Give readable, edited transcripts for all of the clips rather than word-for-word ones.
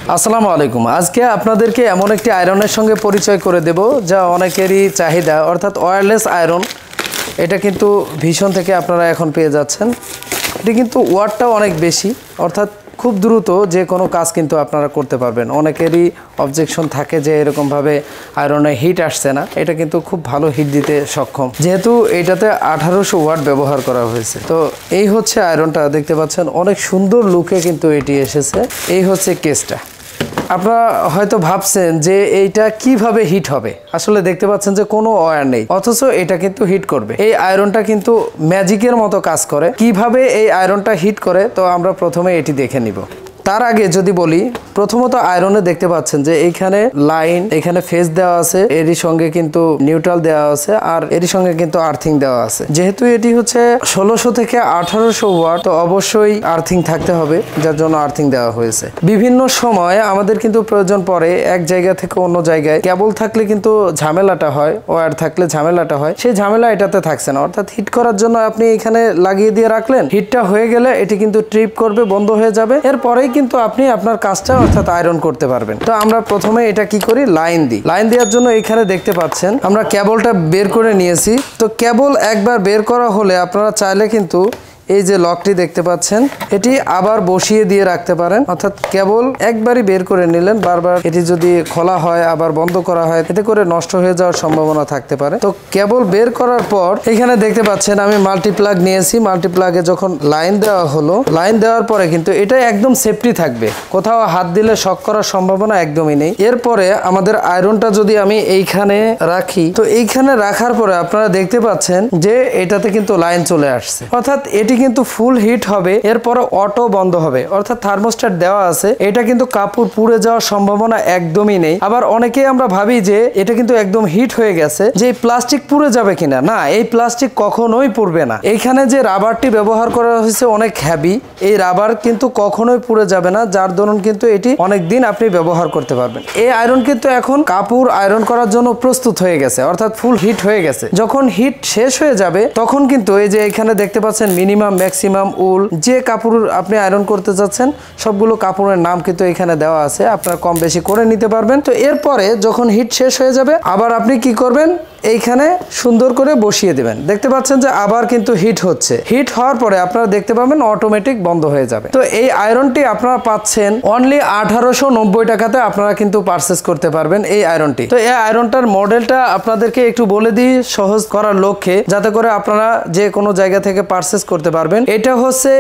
আসসালামু আলাইকুম। আজকে আপনাদেরকে এমন একটি আয়রনের সঙ্গে পরিচয় করে দেব যা অনেকেরই চাহিদা, অর্থাৎ ওয়্যারলেস আয়রন। এটা কিন্তু ভীষণ থেকে আপনারা এখন পেয়ে যাচ্ছেন। এটা কিন্তু ওয়াটটাও অনেক বেশি, অর্থাৎ খুব দ্রুত যে কোনো কাজ কিন্তু আপনারা করতে পারবেন। অনেকেরই অবজেকশন থাকে যে এরকমভাবে আয়রনে হিট আসছে না, এটা কিন্তু খুব ভালো হিট দিতে সক্ষম, যেহেতু এটাতে 1800 ওয়াট ব্যবহার করা হয়েছে। তো এই হচ্ছে আয়রনটা, দেখতে পাচ্ছেন অনেক সুন্দর লুকে কিন্তু এটি এসেছে। এই হচ্ছে কেসটা। আপনারা হয়তো ভাবছেন যে এইটা কিভাবে হিট হবে, আসলে দেখতে পাচ্ছেন যে কোনো ওয়্যার নেই, অথচ এটা কিন্তু হিট করবে। এই আয়রনটা কিন্তু ম্যাজিকের মতো কাজ করে। কিভাবে এই আয়রনটা হিট করে, তো আমরা প্রথমে এটি দেখে নিব। তার আগে যদি বলি, প্রথমত আয়রনে দেখতে পাচ্ছেন যে এইখানে লাইন, এখানে ফেজ দেওয়া আছে, এরই সঙ্গে কিন্তু নিউট্রাল দেওয়া আছে, আর এরই সঙ্গে কিন্তু আর্থিং দেওয়া আছে। যেহেতু এটি হচ্ছে 1600 থেকে 1800 ওয়াট, তো অবশ্যই আর্থিং থাকতে হবে, যার জন্য আর্থিং দেওয়া হয়েছে। বিভিন্ন সময় আমাদের কিন্তু প্রয়োজন পড়ে এক জায়গা থেকে অন্য জায়গায়। কেবল থাকলে কিন্তু ঝামেলাটা হয়, ওয়্যার থাকলে ঝামেলাটা হয়, সেই ঝামেলা এটাতে থাকছে না। অর্থাৎ হিট করার জন্য আপনি এখানে লাগিয়ে দিয়ে রাখলেন, হিটটা হয়ে গেলে এটি কিন্তু ট্রিপ করবে, বন্ধ হয়ে যাবে, এরপরেই কিন্তু আপনি আপনার কাজটা অর্থাৎ আয়রন করতে পারবেন। তো আমরা প্রথমে এটা কি করি, লাইন দিই। লাইন দেওয়ার জন্য এখানে দেখতে পাচ্ছেন আমরা কেবলটা বের করে নিয়েছি। তো কেবল একবার বের করা হলে আপনারা চাইলে কিন্তু এই যে লকটি দেখতে পাচ্ছেন, এটি আবার বসিয়ে দিয়ে রাখতে পারেন। অর্থাৎ কেবল একবারই বের করে নিলেন, বারবার এটি যদি খোলা হয় আবার বন্ধ করা হয়, এতে করে নষ্ট হয়ে যাওয়ার সম্ভাবনা থাকতে পারে। তো কেবল বের করার পর এখানে দেখতে পাচ্ছেন আমি মাল্টিপ্লাগ নিয়েছি। মাল্টিপ্লাগে যখন লাইন দেওয়া হলো, লাইন দেওয়ার পরে কিন্তু এটা একদম সেফটি থাকবে, কোথাও হাত দিলে শক করার সম্ভাবনা একদমই নেই। এরপরে আমাদের আয়রনটা যদি আমি এইখানে রাখি, তো এইখানে রাখার পরে আপনারা দেখতে পাচ্ছেন যে এটাতে কিন্তু লাইন চলে আসছে, অর্থাৎ এটি কিন্তু ফুল হিট হবে। এরপরে অটো বন্ধ হবে, অর্থাৎ থার্মোস্ট্যাট দেওয়া আছে। এটা কিন্তু কাপড় পুড়ে যাওয়ার সম্ভাবনা একদমই নেই। আবার অনেকেই আমরা ভাবি যে এটা কিন্তু একদম হিট হয়ে গেছে, যে প্লাস্টিক পুড়ে যাবে কিনা। না, এই প্লাস্টিক কখনোই পুড়বে না। এইখানে যে রাবারটি ব্যবহার করা হয়েছে অনেক হেভি, এই রাবার কিন্তু কখনোই পুড়ে যাবে না, যার দরুন কিন্তু এটি অনেক দিন আপনি ব্যবহার করতে পারবেন। এই আয়রন কিন্তু এখন কাপড় আয়রন করার জন্য প্রস্তুত হয়ে গেছে, অর্থাৎ ফুল হিট হয়ে গেছে। যখন হিট শেষ হয়ে যাবে তখন কিন্তু এই যে এখানে দেখতে পাচ্ছেন মিনিমাম, ম্যাক্সিমাম, উল, যে কাপড় আপনি আয়রন করতে যাচ্ছেন সবগুলো কাপড়ের নাম কিন্তু এখানে দেওয়া আছে, আপনারা কম বেশি করে নিতে পারবেন। তো এরপরে যখন হিট শেষ হয়ে যাবে আবার আপনি কি করবেন, এইখানে সুন্দর করে বসিয়ে দেবেন। দেখতে পাচ্ছেন যে আবার কিন্তু হিট হচ্ছে। হিট হওয়ার পরে আপনারা দেখতে পাবেন অটোমেটিক বন্ধ হয়ে যাবে। তো এই আয়রনটি আপনারা পাচ্ছেন অনলি 1890 টাকাতে, আপনারা কিন্তু পারচেস করতে পারবেন এই আয়রনটি। তো এই আয়রনটার মডেলটা আপনাদেরকে একটু বলে দিই সহজ করার লক্ষ্যে, যাতে করে আপনারা যে কোনো জায়গা থেকে পারচেস করতে পারবেন। এটা হচ্ছে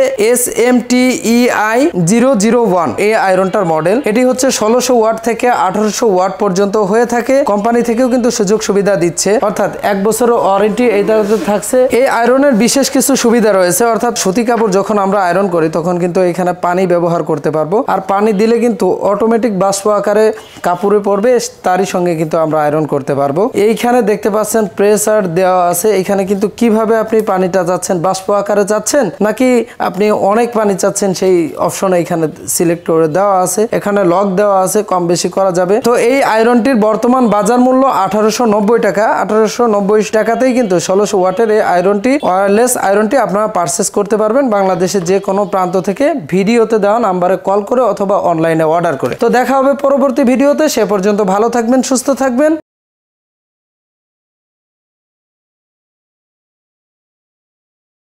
SMTEI 001 এই আয়রনটার মডেল। এটি হচ্ছে 1600 ওয়াট থেকে 1800 ওয়াট পর্যন্ত হয়ে থাকে। কোম্পানি থেকেও কিন্তু সুযোগ সুবিধা দিচ্ছে, অর্থাৎ 1 বছরের ওয়ারেন্টি এইটাতে থাকছে। এই আয়রনের বিশেষ কিছু সুবিধা রয়েছে, অর্থাৎ সুতি কাপড় যখন আমরা আয়রন করি তখন কিন্তু এখানে পানি ব্যবহার করতে পারবো, আর পানি দিলে কিন্তু অটোমেটিক বাষ্প আকারে কাপড়ে পড়বে, তারই সঙ্গে কিন্তু আমরা আয়রন করতে পারবো। এইখানে দেখতে পাচ্ছেন প্রেসার দেওয়া আছে। এখানে কিন্তু কিভাবে আপনি পানিটা চাচ্ছেন, বাষ্প আকারে চাচ্ছেন নাকি আপনি অনেক পানি চাচ্ছেন, সেই অপশন এখানে সিলেক্ট করে দেওয়া আছে। এখানে লক দেওয়া আছে, কম বেশি করা যাবে। তো এই আয়রনটির বর্তমান বাজার মূল্য 1890 টাকা। 1890 টাকাতেই কিন্তু 1600 ওয়াটের এই আয়রনটি, ওয়্যারলেস আয়রনটি আপনারা পারচেস করতে পারবেন বাংলাদেশের যে কোনো প্রান্ত থেকে, ভিডিওতে দেওয়া নাম্বারে কল করে অথবা অনলাইনে অর্ডার করে। তো দেখা হবে পরবর্তী ভিডিওতে। সে পর্যন্ত ভালো থাকবেন, সুস্থ থাকবেন।